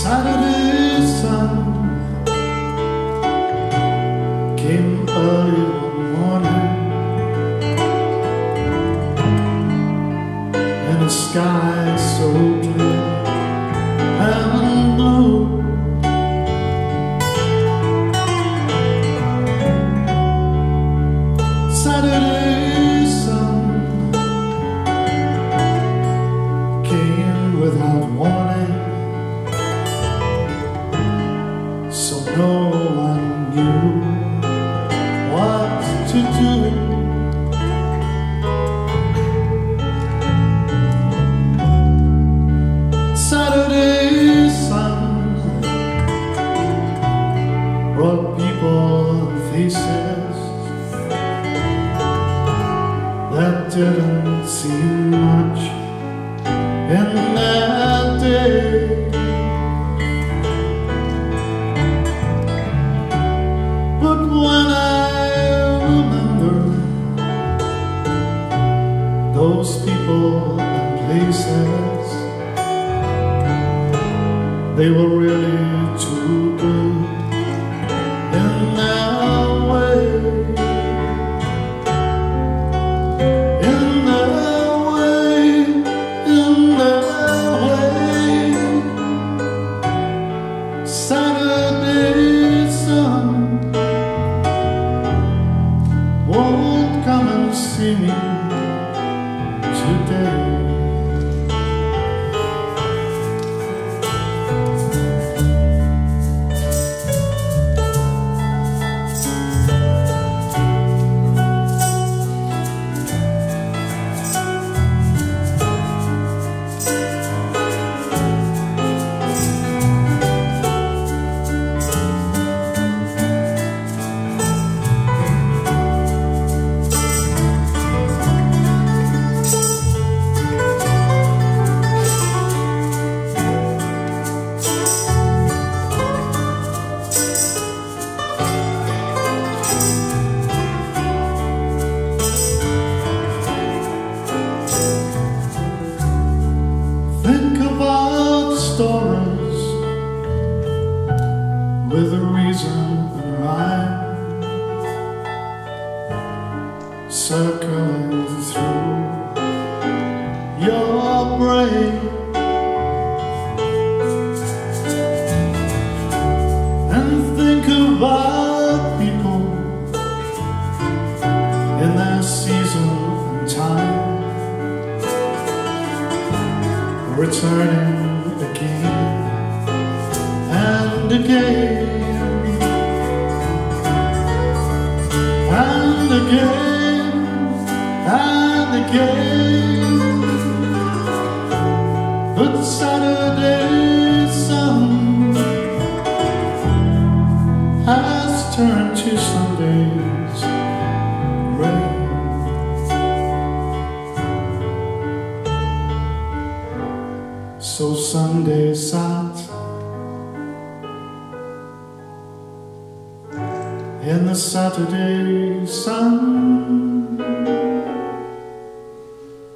Saturday sun came early one morning, in a sky so clear and blue. Saturday sun came without warning, so no one knew what to do. Saturday sun brought people faces that didn't seem much in that day. But when I remember those people and places, they were really too good in their way. In their way, in their way. Saturday sun won't come and see me today. Think about stories with a reason and rhyme, circling through your brain, and think about people in their season and time, returning again and again and again and again. But Saturday sun has turned to Sunday's rain. So Sunday sat in the Saturday sun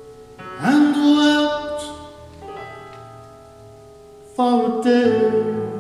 and wept for a day.